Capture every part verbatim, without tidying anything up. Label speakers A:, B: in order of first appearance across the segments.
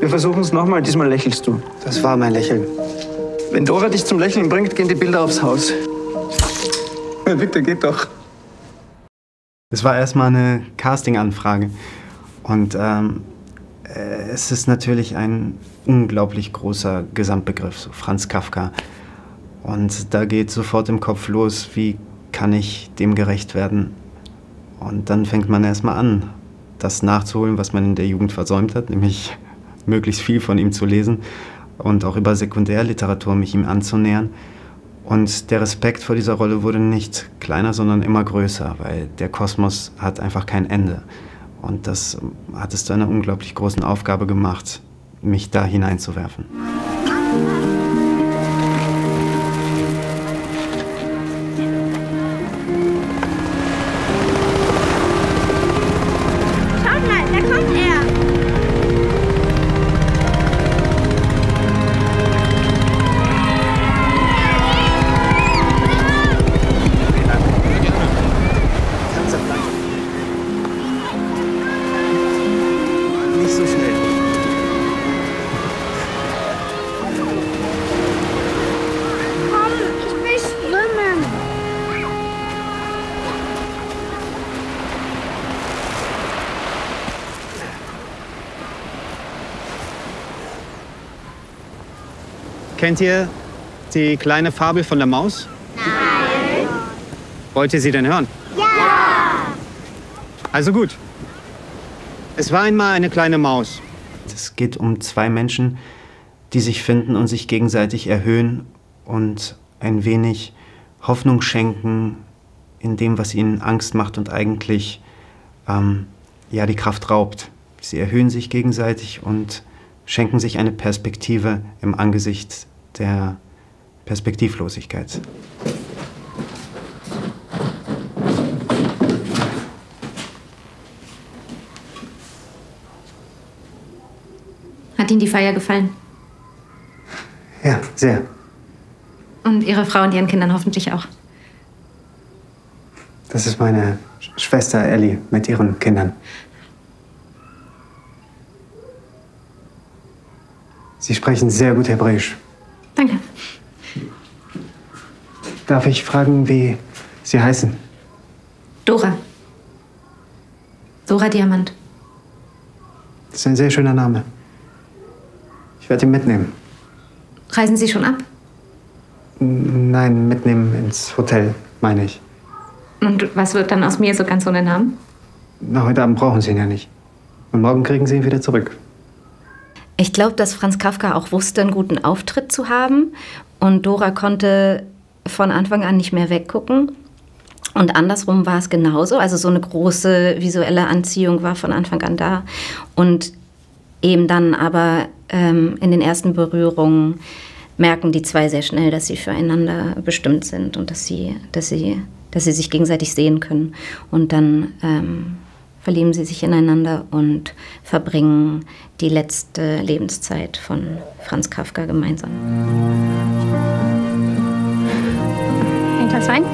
A: Wir versuchen es nochmal, diesmal lächelst du.
B: Das war mein Lächeln.
A: Wenn Dora dich zum Lächeln bringt, gehen die Bilder aufs Haus.
B: Ja, bitte, geht doch.
C: Es war erstmal eine Casting-Anfrage. Und ähm, es ist natürlich ein unglaublich großer Gesamtbegriff, so Franz Kafka. Und da geht sofort im Kopf los, wie kann ich dem gerecht werden? Und dann fängt man erstmal an, das nachzuholen, was man in der Jugend versäumt hat, nämlich möglichst viel von ihm zu lesen und auch über Sekundärliteratur mich ihm anzunähern. Und der Respekt vor dieser Rolle wurde nicht kleiner, sondern immer größer, weil der Kosmos hat einfach kein Ende. Und das hat es zu einer unglaublich großen Aufgabe gemacht, mich da hineinzuwerfen.
D: Kennt ihr die kleine Fabel von der Maus?
E: Nein.
D: Wollt ihr sie denn hören?
E: Ja.
D: Also gut. Es war einmal eine kleine Maus.
C: Es geht um zwei Menschen, die sich finden und sich gegenseitig erhöhen und ein wenig Hoffnung schenken in dem, was ihnen Angst macht und eigentlich ähm, ja, die Kraft raubt. Sie erhöhen sich gegenseitig und schenken sich eine Perspektive im Angesicht der Perspektivlosigkeit.
F: Hat Ihnen die Feier gefallen?
B: Ja, sehr.
F: Und Ihre Frau und Ihren Kindern hoffentlich auch.
B: Das ist meine Sch- Schwester Ellie mit ihren Kindern. Sie sprechen sehr gut Hebräisch.
F: Danke.
B: Darf ich fragen, wie Sie heißen?
F: Dora. Dora Diamant.
B: Das ist ein sehr schöner Name. Ich werde ihn mitnehmen.
F: Reisen Sie schon ab?
B: N- Nein, mitnehmen ins Hotel, meine ich.
F: Und was wird dann aus mir so ganz ohne Namen?
B: Na, heute Abend brauchen Sie ihn ja nicht. Und morgen kriegen Sie ihn wieder zurück.
F: Ich glaube, dass Franz Kafka auch wusste, einen guten Auftritt zu haben. Und Dora konnte von Anfang an nicht mehr weggucken. Und andersrum war es genauso. Also so eine große visuelle Anziehung war von Anfang an da. Und eben dann aber ähm, in den ersten Berührungen merken die zwei sehr schnell, dass sie füreinander bestimmt sind und dass sie, dass sie, dass sie sich gegenseitig sehen können. Und dann ähm, verlieben sie sich ineinander und verbringen die letzte Lebenszeit von Franz Kafka gemeinsam. Ein Glas Wein?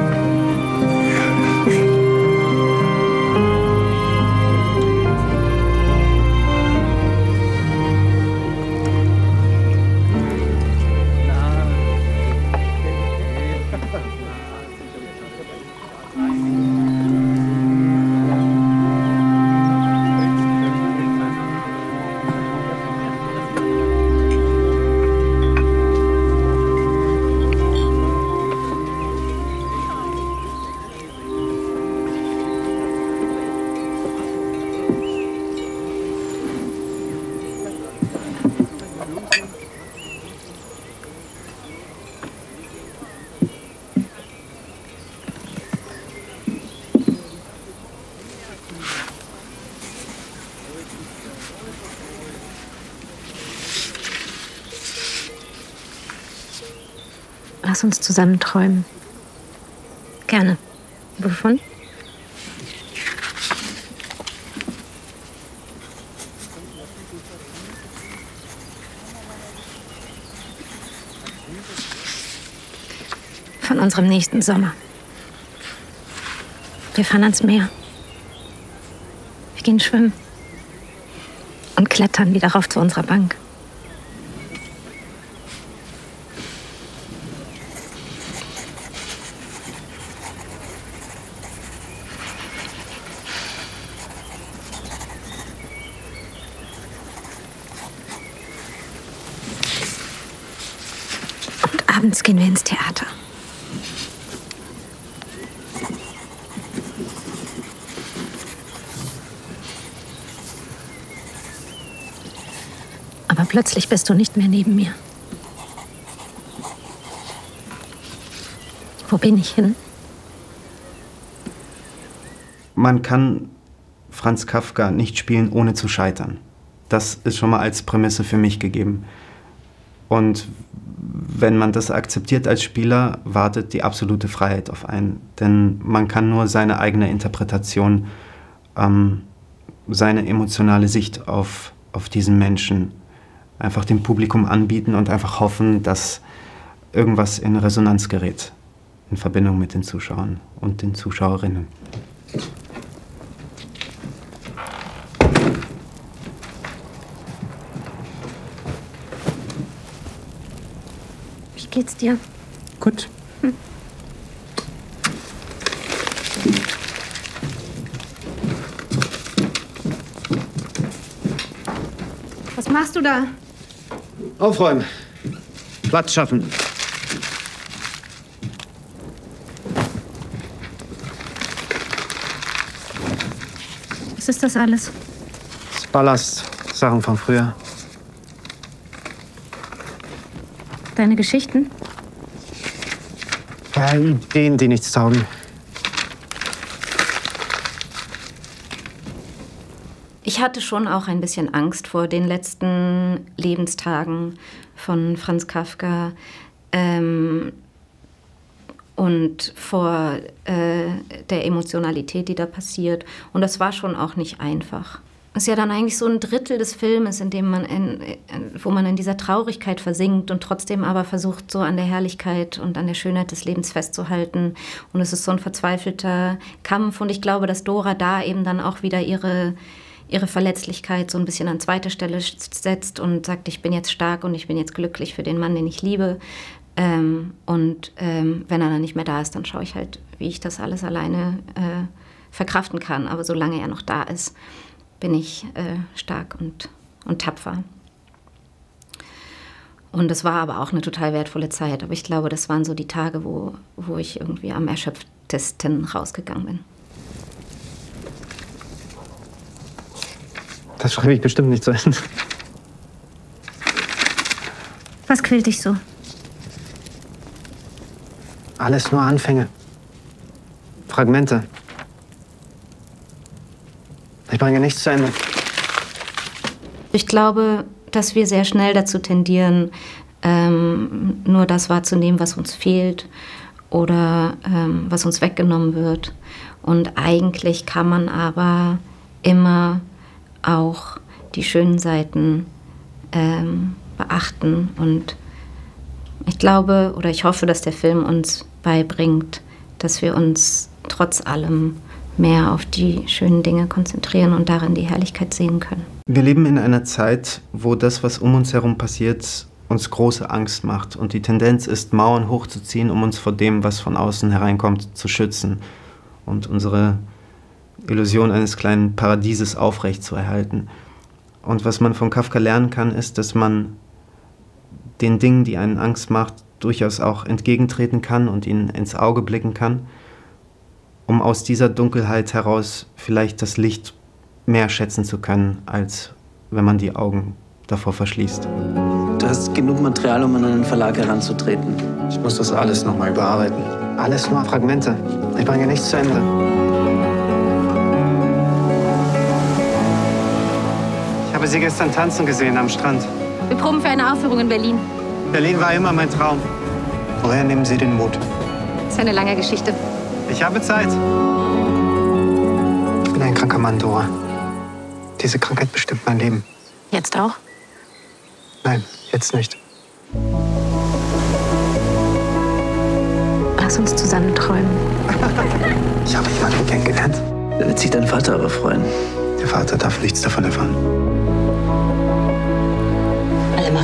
F: Lass uns zusammen träumen. Gerne. Wovon? Von unserem nächsten Sommer. Wir fahren ans Meer. Wir gehen schwimmen. Und
G: klettern wieder rauf zu unserer Bank. Und abends gehen wir ins Theater. Aber plötzlich bist du nicht mehr neben mir. Wo bin ich hin?
C: Man kann Franz Kafka nicht spielen, ohne zu scheitern. Das ist schon mal als Prämisse für mich gegeben. Und wenn man das akzeptiert als Spieler, wartet die absolute Freiheit auf einen. Denn man kann nur seine eigene Interpretation, ähm, seine emotionale Sicht auf, auf diesen Menschen einfach dem Publikum anbieten und einfach hoffen, dass irgendwas in Resonanz gerät in Verbindung mit den Zuschauern und den Zuschauerinnen.
G: Wie geht's dir?
B: Gut.
G: Hm. Was machst du da?
D: Aufräumen. Platz schaffen.
G: Was ist das alles?
B: Das Ballast. Sachen von früher.
G: Deine Geschichten?
B: Ja, Ideen, die nichts taugen.
F: Ich hatte schon auch ein bisschen Angst vor den letzten Lebenstagen von Franz Kafka ähm, und vor äh, der Emotionalität, die da passiert. Und das war schon auch nicht einfach. Es ist ja dann eigentlich so ein Drittel des Filmes, in dem man in, wo man in dieser Traurigkeit versinkt und trotzdem aber versucht, so an der Herrlichkeit und an der Schönheit des Lebens festzuhalten. Und es ist so ein verzweifelter Kampf. Und ich glaube, dass Dora da eben dann auch wieder ihre, ihre Verletzlichkeit so ein bisschen an zweite Stelle setzt und sagt, ich bin jetzt stark und ich bin jetzt glücklich für den Mann, den ich liebe. Ähm, und ähm, wenn er dann nicht mehr da ist, dann schaue ich halt, wie ich das alles alleine äh, verkraften kann. Aber solange er noch da ist, bin ich äh, stark und, und tapfer. Und es war aber auch eine total wertvolle Zeit. Aber ich glaube, das waren so die Tage, wo, wo ich irgendwie am erschöpftesten rausgegangen bin.
B: Das schreibe ich bestimmt nicht zu Ende.
G: Was quält dich so?
B: Alles nur Anfänge. Fragmente. Ich bringe nichts zu Ende.
F: Ich glaube, dass wir sehr schnell dazu tendieren, ähm, nur das wahrzunehmen, was uns fehlt oder ähm, was uns weggenommen wird. Und eigentlich kann man aber immer auch die schönen Seiten ähm, beachten. Und ich glaube oder ich hoffe, dass der Film uns beibringt, dass wir uns trotz allem mehr auf die schönen Dinge konzentrieren und darin die Herrlichkeit sehen können.
C: Wir leben in einer Zeit, wo das, was um uns herum passiert, uns große Angst macht. Und die Tendenz ist, Mauern hochzuziehen, um uns vor dem, was von außen hereinkommt, zu schützen. Und unsere Illusion eines kleinen Paradieses aufrechtzuerhalten. Und was man von Kafka lernen kann, ist, dass man den Dingen, die einen Angst macht, durchaus auch entgegentreten kann und ihnen ins Auge blicken kann, um aus dieser Dunkelheit heraus vielleicht das Licht mehr schätzen zu können, als wenn man die Augen davor verschließt.
A: Du hast genug Material, um an einen Verlag heranzutreten.
B: Ich muss das alles nochmal überarbeiten. Alles nur Fragmente. Ich bringe nichts zu Ende. Ich habe Sie gestern tanzen gesehen am Strand.
G: Wir proben für eine Aufführung in Berlin.
B: Berlin war immer mein Traum. Woher nehmen Sie den Mut?
G: Das ist eine lange Geschichte.
B: Ich habe Zeit. Ich bin ein kranker Mann, Dora. Diese Krankheit bestimmt mein Leben.
G: Jetzt auch?
B: Nein, jetzt nicht.
G: Lass uns zusammen träumen.
B: Ich habe jemanden kennengelernt.
A: Da wird sich dein Vater aber freuen.
B: Der Vater darf nichts davon erfahren.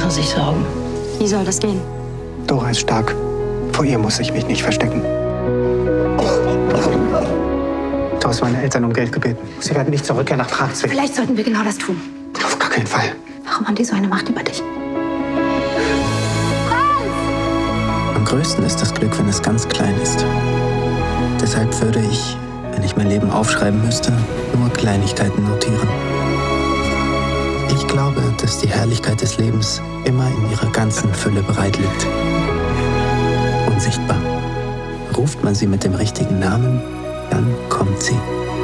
H: sich sorgen.
G: Wie soll das gehen?
B: Dora ist stark. Vor ihr muss ich mich nicht verstecken. Du hast meine Eltern um Geld gebeten. Sie werden nicht zur Rückkehr nach Prag zwingen.
G: Vielleicht sollten wir genau das tun.
B: Auf gar keinen Fall.
G: Warum haben die so eine Macht über dich?
I: Am größten ist das Glück, wenn es ganz klein ist. Deshalb würde ich, wenn ich mein Leben aufschreiben müsste, nur Kleinigkeiten notieren. Ich glaube, dass die Herrlichkeit des Lebens immer in ihrer ganzen Fülle bereit liegt. Unsichtbar. Ruft man sie mit dem richtigen Namen, dann kommt sie.